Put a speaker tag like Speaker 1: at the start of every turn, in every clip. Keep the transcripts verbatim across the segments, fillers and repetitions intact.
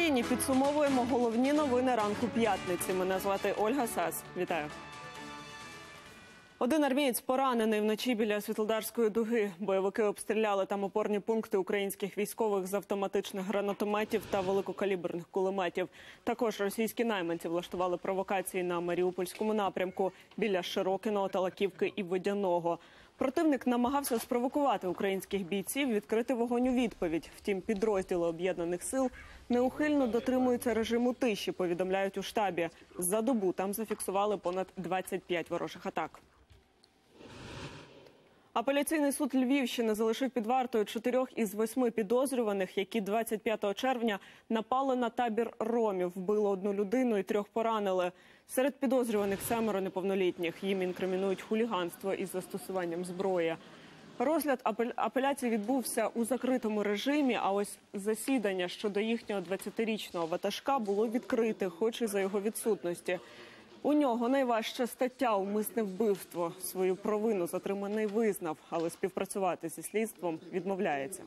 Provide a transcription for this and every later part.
Speaker 1: Україні підсумовуємо головні новини ранку п'ятниці. Мене звати Ольга Сас. Вітаю. Один армієць поранений вночі біля Світлодарської дуги. Бойовики обстріляли там опорні пункти українських військових з автоматичних гранатометів та великокаліберних кулеметів. Також російські найманці влаштували провокації на Маріупольському напрямку біля Широкиного, Талаківки і Водяного. Противник намагався спровокувати українських бійців відкрити вогонь у відповідь. Втім, підрозділи Об'єднаних сил неухильно дотримуються режиму тиші, повідомляють у штабі. За добу там зафіксували понад двадцять п'ять ворожих атак. Апеляційний суд Львівщини залишив під вартою чотирьох із восьми підозрюваних, які двадцять п'ятого червня напали на табір ромів, вбили одну людину і трьох поранили. Серед підозрюваних семеро неповнолітніх. Їм інкримінують хуліганство із застосуванням зброї. Розгляд апеляції відбувся у закритому режимі, а ось засідання щодо їхнього двадцятирічного ватажка було відкрите, хоч і за його відсутності. У нього найважча стаття – умисне вбивство. Свою провину затриманий визнав, але співпрацювати зі слідством відмовляється.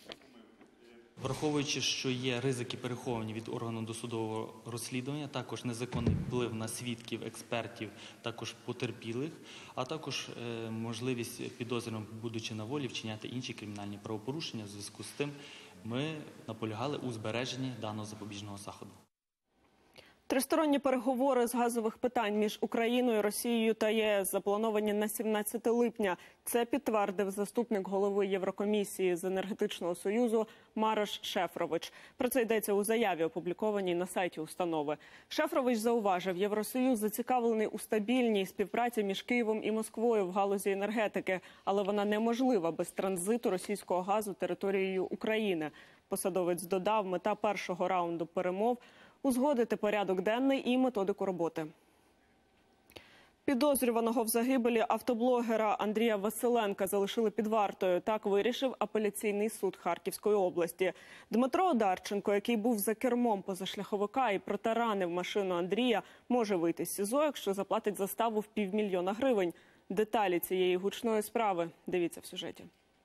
Speaker 2: Враховуючи, що є ризики переховані від органу досудового розслідування, також незаконний вплив на свідків, експертів, також потерпілих, а також е, можливість підозрюваним, будучи на волі, вчиняти інші кримінальні правопорушення. В зв'язку з тим ми наполягали у збереженні даного запобіжного заходу.
Speaker 1: Тристоронні переговори з газових питань між Україною, Росією та ЄС заплановані на сімнадцяте липня. Це підтвердив заступник голови Єврокомісії з енергетичного союзу Марош Шефчович. Про це йдеться у заяві, опублікованій на сайті установи. Шефчович зауважив, Євросоюз зацікавлений у стабільній співпраці між Києвом і Москвою в галузі енергетики, але вона неможлива без транзиту російського газу територією України. Посадовець додав, мета першого раунду перемов – узгодити порядок денний і методику роботи. Підозрюваного в загибелі автоблогера Андрія Василенка залишили під вартою. Так вирішив апеляційний суд Харківської області. Дмитро Одарченко, який був за кермом позашляховика і протаранив машину Андрія, може вийти з СІЗО, якщо заплатить заставу в півмільйона гривень. Деталі цієї гучної справи дивіться в сюжеті.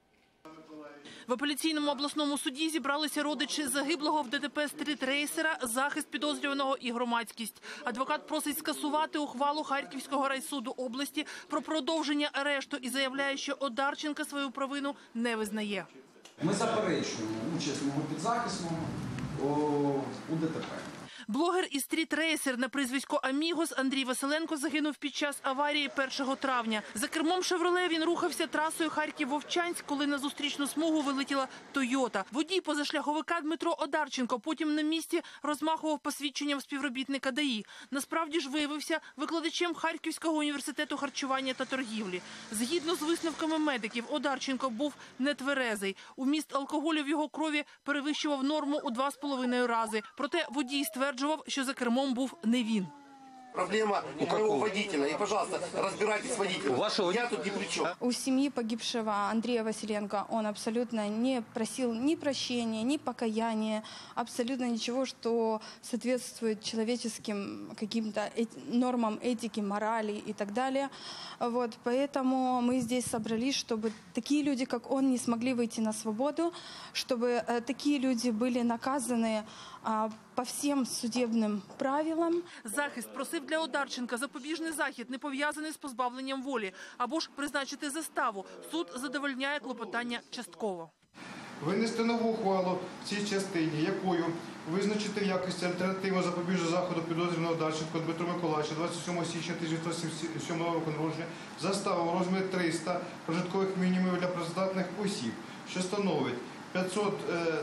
Speaker 3: В апеляційному обласному суді зібралися родичі загиблого в ДТП стрітрейсера, захист підозрюваного і громадськість. Адвокат просить скасувати ухвалу Харківського райсуду області про продовження арешту і заявляє, що Одарченка свою провину не визнає.
Speaker 4: Ми заперечуємо участь мого підзахисного у ДТП.
Speaker 3: Блогер і стрітрейсер на прізвисько Амігос Андрій Василенко загинув під час аварії першого травня. За кермом «Шевроле» він рухався трасою Харків-Вовчанськ, коли на зустрічну смугу вилетіла «Тойота». Водій позашляховика Дмитро Одарченко потім на місці розмахував посвідченням співробітника ДАІ. Насправді ж виявився викладачем Харківського університету харчування та торгівлі. Згідно з висновками медиків, Одарченко був нетверезий. Уміст алкоголю в його крові перевищував норму у два з половиною рази. Проте водій стверджував, що за кермом був не він.
Speaker 5: Проблема у моего водителя. И, пожалуйста, разбирайтесь с водителем. Вашего... Я тут ни при чем.
Speaker 6: У семьи погибшего Андрея Василенко он абсолютно не просил ни прощения, ни покаяния, абсолютно ничего, что соответствует человеческим каким-то нормам этики, морали и так далее. Вот, поэтому мы здесь собрались, чтобы такие люди, как он, не смогли выйти на свободу, чтобы такие люди были наказаны по всім судебним правилам.
Speaker 3: Захист просив для Одарченка запобіжний захід, не пов'язаний з позбавленням волі, або ж призначити заставу. Суд задовольняє клопотання частково.
Speaker 7: Винести нову ухвалу в цій частині, якою визначити в якості альтернативного запобіжного заходу підозрюваного Одарченко Дмитро Миколайовича двадцять сьомого січня тисяча дев'ятсот сімдесят сьомого року народження заставу у розмірі триста прожиткових мінімумів для працездатних осіб, що становить п'ятсот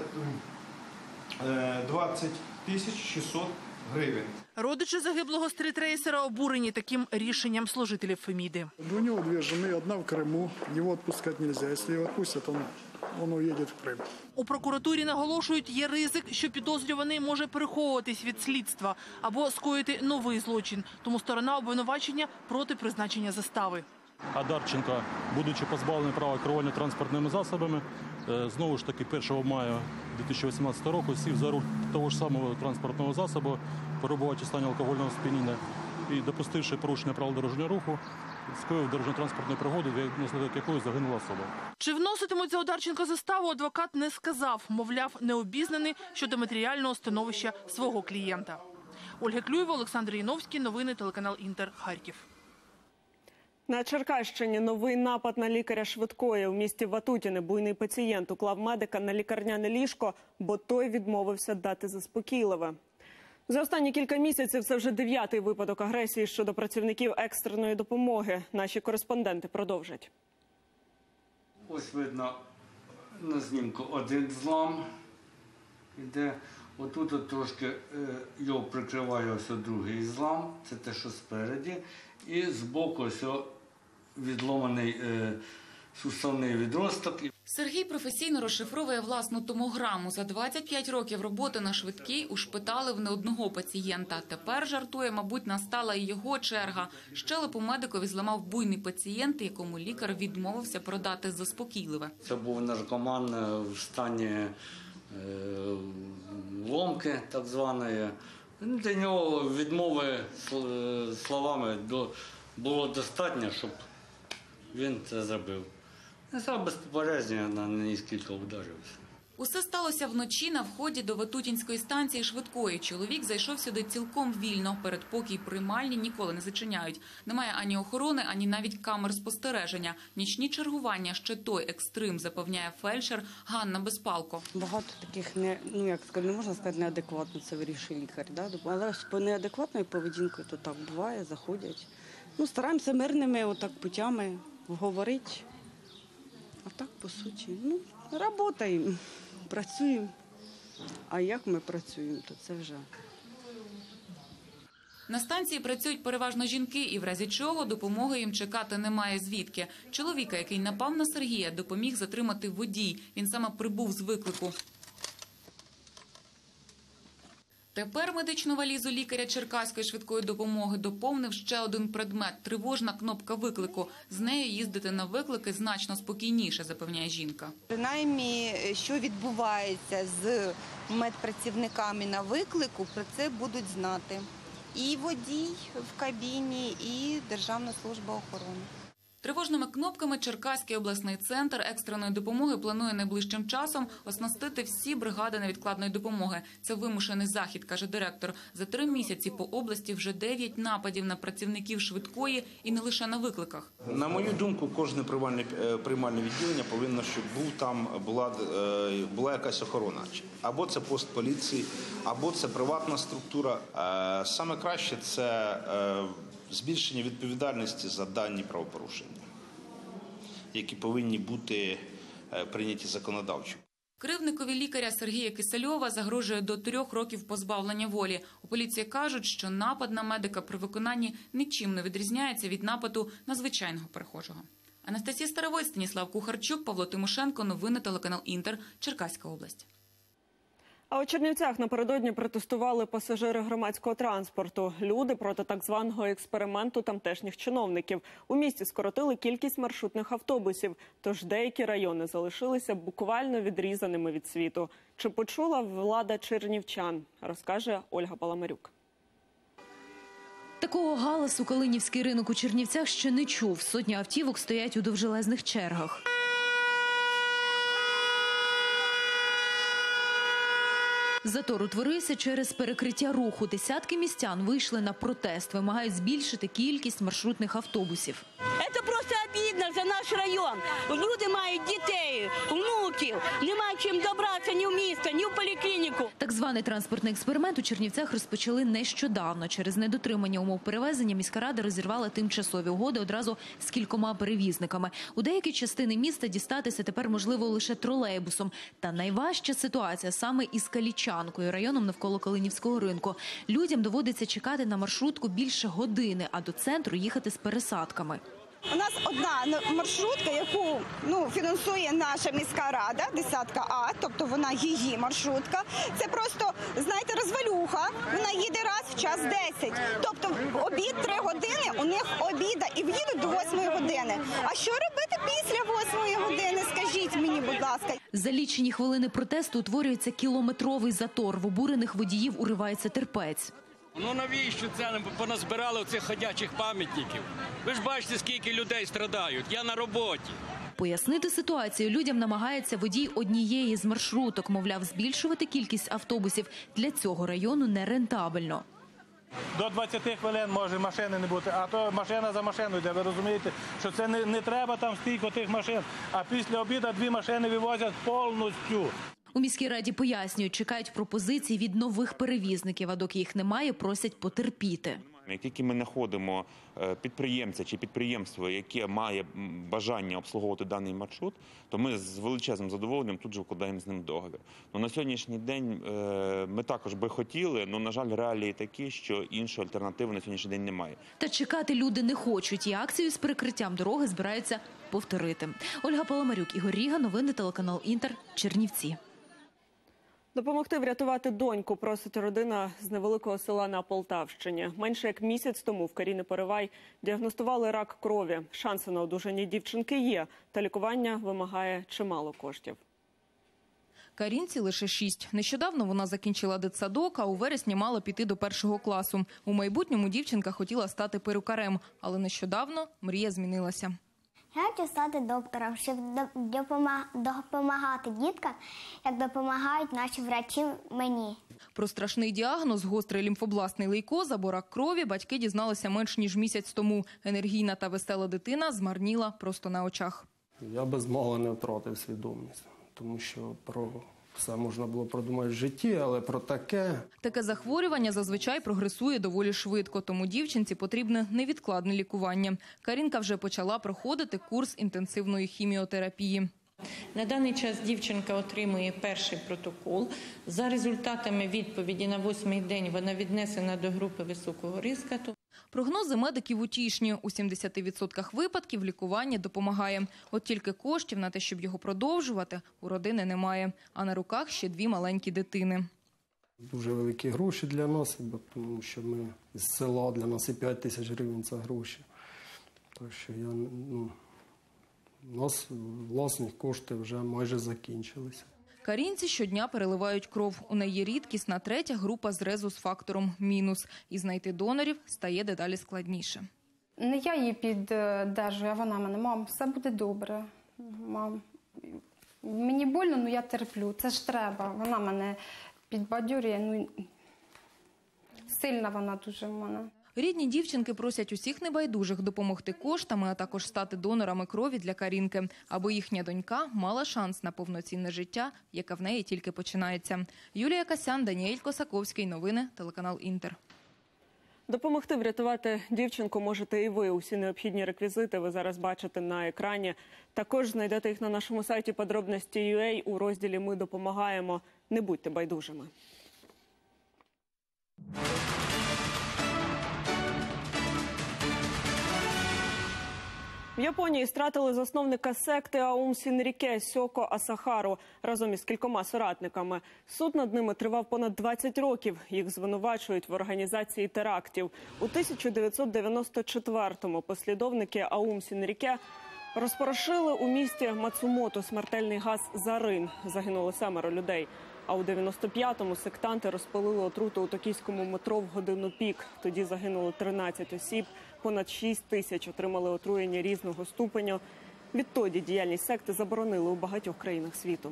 Speaker 7: двадцять тисяч шістсот гривень.
Speaker 3: Родичі загиблого стрітрейсера обурені таким рішенням служителів Феміди.
Speaker 8: У нього дві жени, одна в Криму, його відпускати не можна. Якщо його відпустять, він, він уїде в Крим.
Speaker 3: У прокуратурі наголошують, є ризик, що підозрюваний може переховуватись від слідства або скоїти новий злочин. Тому сторона обвинувачення проти призначення застави.
Speaker 9: Одарченко, будучи позбавлений права керування транспортними засобами, знову ж таки першого мая дві тисячі вісімнадцятого року сів за руль того ж самого транспортного засобу, перебуваючи в стані алкогольного сп'яніння і допустивши порушення правил дорожнього руху, скоїв дорожньо-транспортну пригоду, внаслідок якої загинула особа.
Speaker 3: Чи вноситимуть за Одарченка заставу, адвокат не сказав. Мовляв, не обізнаний щодо матеріального становища свого клієнта. Ольга Клюєва, Олександр Яновський. Новини телеканал Інтер. Харків.
Speaker 1: На Черкащині новий напад на лікаря швидкої. У місті Ватутіне буйний пацієнт уклав медика на лікарняне ліжко, бо той відмовився дати заспокійливе. За останні кілька місяців це вже дев'ятий випадок агресії щодо працівників екстреної допомоги. Наші кореспонденти продовжать.
Speaker 10: Ось видно на знімку один злам іде. Отут от трошки його прикриває ось другий злам, це те, що спереді. І збоку ось відломаний е, суставний відросток.
Speaker 11: Сергій професійно розшифровує власну томограму. За двадцять п'ять років роботи на швидкій ушпиталив не одного пацієнта. Тепер, жартує, мабуть, настала і його черга. Щелепу медикові зламав буйний пацієнт, якому лікар відмовився продати заспокійливе.
Speaker 10: Це був наркоман в стані е, ломки, так званої. Для нього відмови словами було достатньо, щоб він це зробив. За без попередження на низькілька ударився.
Speaker 11: Усе сталося вночі на вході до Ватутінської станції швидкої. Чоловік зайшов сюди цілком вільно. Передпокій приймальні ніколи не зачиняють. Немає ані охорони, ані навіть камер спостереження. Нічні чергування – ще той екстрим, запевняє фельдшер Ганна Безпалко.
Speaker 12: Багато таких, не, ну як сказати, не можна сказати неадекватно, це вирішує лікар. Да? Але по неадекватною поведінкою то так буває, заходять. Ну, стараємося мирними отак путями говорити. А так, по суті, ну, працюємо, працюємо. А як ми працюємо, то це вже...
Speaker 11: На станції працюють переважно жінки, і в разі чого допомоги їм чекати немає звідки. Чоловіка, який напав на Сергія, допоміг затримати водій. Він саме прибув з виклику. Тепер медичну валізу лікаря Черкаської швидкої допомоги доповнив ще один предмет – тривожна кнопка виклику. З нею їздити на виклики значно спокійніше, запевняє жінка.
Speaker 13: Принаймні, що відбувається з медпрацівниками на виклику, про це будуть знати і водій в кабіні, і Державна служба охорони.
Speaker 11: Тривожними кнопками Черкаський обласний центр екстреної допомоги планує найближчим часом оснастити всі бригади невідкладної допомоги. Це вимушений захід, каже директор. За три місяці по області вже дев'ять нападів на працівників швидкої і не лише на викликах.
Speaker 14: На мою думку, кожне приймальне, приймальне відділення повинно, щоб був там була, була якась охорона. Або це пост поліції, або це приватна структура. Саме краще – це збільшення відповідальності за дані правопорушення, які повинні бути прийняті законодавчо.
Speaker 11: Кривдникові лікаря Сергія Кисельова загрожує до трьох років позбавлення волі. У поліції кажуть, що напад на медика при виконанні нічим не відрізняється від нападу на звичайного перехожого. Анастасія Старовой, Станіслав Кухарчук, Павло Тимошенко. Новини телеканал Інтер. Черкаська область.
Speaker 1: А у Чернівцях напередодні протестували пасажири громадського транспорту. Люди проти так званого експерименту тамтешніх чиновників. У місті скоротили кількість маршрутних автобусів, тож деякі райони залишилися буквально відрізаними від світу. Чи почула влада чернівчан, розкаже Ольга Паламарюк.
Speaker 15: Такого галасу Калинівський ринок у Чернівцях ще не чув. Сотні автівок стоять у довжелезних чергах. Затор утворився через перекриття руху. Десятки містян вийшли на протест, вимагають збільшити кількість маршрутних автобусів.
Speaker 16: Це просто обідно за наш район. Люди мають дітей, внуків, немає чим добратися ні в місто, ні в поліклініку.
Speaker 15: Так званий транспортний експеримент у Чернівцях розпочали нещодавно. Через недотримання умов перевезення міська рада розірвала тимчасові угоди одразу з кількома перевізниками. У деякі частини міста дістатися тепер можливо лише тролейбусом. Та найважча ситуація саме із Калічанкою, районом навколо Калинівського ринку. Людям доводиться чекати на маршрутку більше години, а до центру їхати з пересадками.
Speaker 13: У нас одна маршрутка, яку ну, фінансує наша міська рада, десятка А, тобто вона її маршрутка. Це просто, знаєте, розвалюха. Вона їде раз в час десять. Тобто обід три години, у них обіда і в'їдуть до восьмої години. А що робити після восьмої години, скажіть мені, будь ласка.
Speaker 15: За лічені хвилини протесту утворюється кілометровий затор. В обурених водіїв уривається терпець.
Speaker 17: Ну навіщо це поназбирали оцих ходячих пам'ятників? Ви ж бачите, скільки людей страдають. Я на роботі.
Speaker 15: Пояснити ситуацію людям намагається водій однієї з маршруток. Мовляв, збільшувати кількість автобусів для цього району нерентабельно.
Speaker 18: До двадцяти хвилин може машини не бути, а то машина за машиною йде. Ви розумієте, що це не, не треба там стільки тих машин, а після обіду дві машини вивозять повністю.
Speaker 15: У міській раді пояснюють, чекають пропозицій від нових перевізників, а доки їх немає, просять потерпіти.
Speaker 19: Як тільки ми знаходимо підприємця чи підприємство, яке має бажання обслуговувати даний маршрут, то ми з величезним задоволенням тут же вкладаємо з ним договір. Но на сьогоднішній день ми також би хотіли, але, на жаль, реалії такі, що іншої альтернативи на сьогоднішній день немає.
Speaker 15: Та чекати люди не хочуть, і акцію з перекриттям дороги збираються повторити. Ольга Паламарюк, Ігор Ріга, новини телеканал Інтер, Чернівці.
Speaker 1: Допомогти врятувати доньку просить родина з невеликого села на Полтавщині. Менше як місяць тому в Каріни Поривай діагностували рак крові. Шанси на одужання дівчинки є, та лікування вимагає чимало коштів.
Speaker 20: Карінці лише шість. Нещодавно вона закінчила дитсадок, а у вересні мала піти до першого класу. У майбутньому дівчинка хотіла стати перукарем, але нещодавно мрія змінилася.
Speaker 21: Я хочу стати доктором, щоб допомагати діткам, як допомагають наші врачі мені.
Speaker 20: Про страшний діагноз – гострий лімфобластний лейкоз або рак крові – батьки дізналися менш ніж місяць тому. Енергійна та весела дитина змарніла просто на очах.
Speaker 22: Я без мого не втратив свідомість, тому що про все можна було продумати в житті, але про таке...
Speaker 20: Таке захворювання зазвичай прогресує доволі швидко, тому дівчинці потрібне невідкладне лікування. Карінка вже почала проходити курс інтенсивної хіміотерапії.
Speaker 23: На даний час дівчинка отримує перший протокол. За результатами відповіді на восьмий день вона віднесена до групи високого ризику.
Speaker 20: Прогнози медиків утішні. У сімдесяти відсотках випадків лікування допомагає. От тільки коштів на те, щоб його продовжувати, у родини немає. А на руках ще дві маленькі дитини.
Speaker 22: Дуже великі гроші для нас, тому що ми з села, для нас і п'ять тисяч гривень – це гроші. Так що я, ну, у нас власні кошти вже майже закінчилися.
Speaker 20: Карінці щодня переливають кров. У неї рідкісна третя група з резус-фактором мінус. І знайти донорів стає дедалі складніше.
Speaker 6: Не я її піддержую, а вона мене. Мам, все буде добре. Мам, мені больно, але я терплю. Це ж треба. Вона мене підбадьорює. Ну, сильна вона дуже в мене.
Speaker 20: Рідні дівчинки просять усіх небайдужих допомогти коштами, а також стати донорами крові для Карінки, аби їхня донька мала шанс на повноцінне життя, яке в неї тільки починається. Юлія Касян, Даніель Косаковський. Новини телеканал Інтер.
Speaker 1: Допомогти врятувати дівчинку можете і ви. Усі необхідні реквізити ви зараз бачите на екрані. Також знайдете їх на нашому сайті подробності крапка ю а у розділі «Ми допомагаємо». Не будьте байдужими. В Японії стратили засновника секти Аум Сінріке Сьоко Асахару разом із кількома соратниками. Суд над ними тривав понад двадцять років. Їх звинувачують в організації терактів. У тисяча дев'ятсот дев'яносто четвертому послідовники Аум Сінріке розпорошили у місті Мацумото смертельний газ «Зарин». Загинуло семеро людей. А у дев'яносто п'ятому сектанти розпалили отруту у токійському метро в годину пік. Тоді загинуло тринадцять осіб, понад шість тисяч отримали отруєння різного ступеню. Відтоді діяльність секти заборонили у багатьох країнах світу.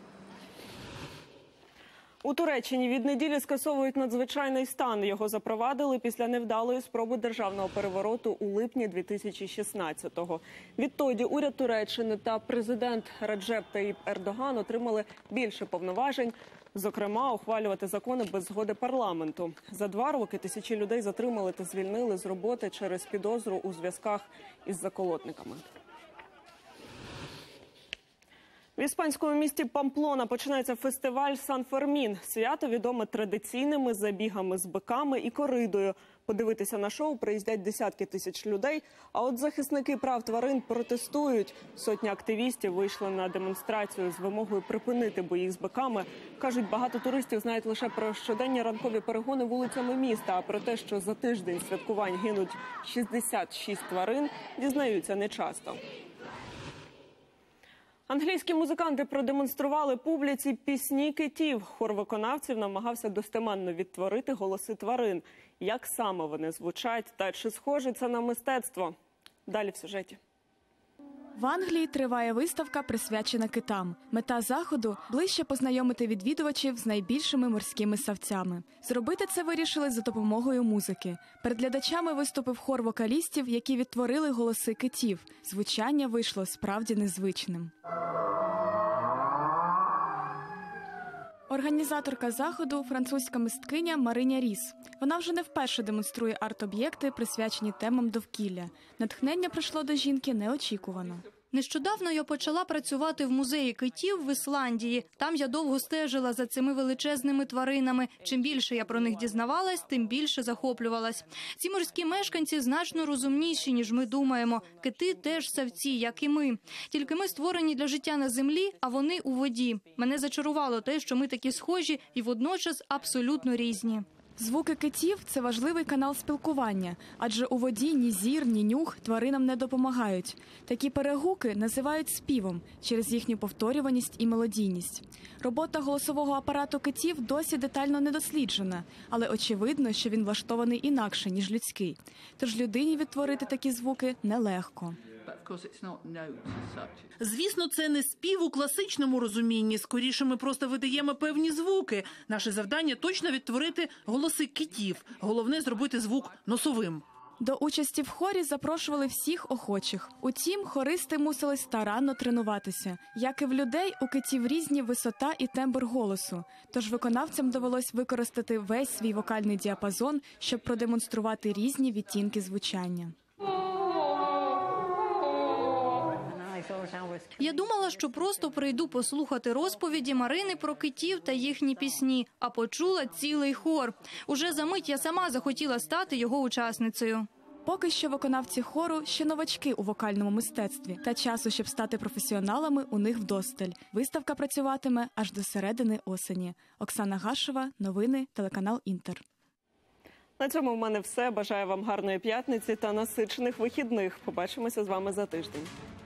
Speaker 1: У Туреччині від неділі скасовують надзвичайний стан. Його запровадили після невдалої спроби державного перевороту у липні дві тисячі шістнадцятого. Відтоді уряд Туреччини та президент Реджеп Таїп Ердоган отримали більше повноважень, зокрема, ухвалювати закони без згоди парламенту. За два роки тисячі людей затримали та звільнили з роботи через підозру у зв'язках із заколотниками. В іспанському місті Памплона починається фестиваль Сан-Фермін. Свято відоме традиційними забігами з биками і коридою. Подивитися на шоу приїздять десятки тисяч людей, а от захисники прав тварин протестують. Сотня активістів вийшли на демонстрацію з вимогою припинити бої з биками. Кажуть, багато туристів знають лише про щоденні ранкові перегони вулицями міста, а про те, що за тиждень святкувань гинуть шістдесят шість тварин, дізнаються нечасто. Англійські музиканти продемонстрували публіці пісні китів. Хор виконавців намагався достеменно відтворити голоси тварин. Як саме вони звучать та чи схоже це на мистецтво? Далі в сюжеті.
Speaker 2: В Англії триває виставка, присвячена китам. Мета заходу – ближче познайомити відвідувачів з найбільшими морськими савцями. Зробити це вирішили за допомогою музики. Перед глядачами виступив хор вокалістів, які відтворили голоси китів. Звучання вийшло справді незвичним. Організаторка заходу – французька мисткиня Мариня Ріс. Вона вже не вперше демонструє арт-об'єкти, присвячені темам довкілля. Натхнення прийшло до жінки неочікувано.
Speaker 4: Нещодавно я почала працювати в музеї китів в Ісландії. Там я довго стежила за цими величезними тваринами. Чим більше я про них дізнавалась, тим більше захоплювалась. Ці морські мешканці значно розумніші, ніж ми думаємо. Кити теж савці, як і ми. Тільки ми створені для життя на землі, а вони у воді. Мене зачарувало те, що ми такі схожі і водночас абсолютно різні.
Speaker 2: Звуки китів – це важливий канал спілкування, адже у воді ні зір, ні нюх тваринам не допомагають. Такі перегуки називають співом через їхню повторюваність і мелодійність. Робота голосового апарату китів досі детально не досліджена, але очевидно, що він влаштований інакше, ніж людський. Тож людині відтворити такі звуки нелегко.
Speaker 3: Звісно, це не спів у класичному розумінні. Скоріше, ми просто видаємо певні звуки. Наше завдання – точно відтворити голоси китів. Головне – зробити звук носовим.
Speaker 2: До участі в хорі запрошували всіх охочих. Утім, хористи мусили старанно тренуватися. Як і в людей, у китів різні висота і тембр голосу. Тож виконавцям довелось використати весь свій вокальний діапазон, щоб продемонструвати різні відтінки звучання.
Speaker 4: Я думала, що просто прийду послухати розповіді Марини про китів та їхні пісні, а почула цілий хор. Уже за мить я сама захотіла стати його учасницею.
Speaker 2: Поки що виконавці хору ще новачки у вокальному мистецтві, та часу, щоб стати професіоналами, у них вдосталь. Виставка працюватиме аж до середини осені. Оксана Гашева, новини, телеканал «Інтер».
Speaker 1: На цьому в мене все. Бажаю вам гарної п'ятниці та насичених вихідних. Побачимося з вами за тиждень.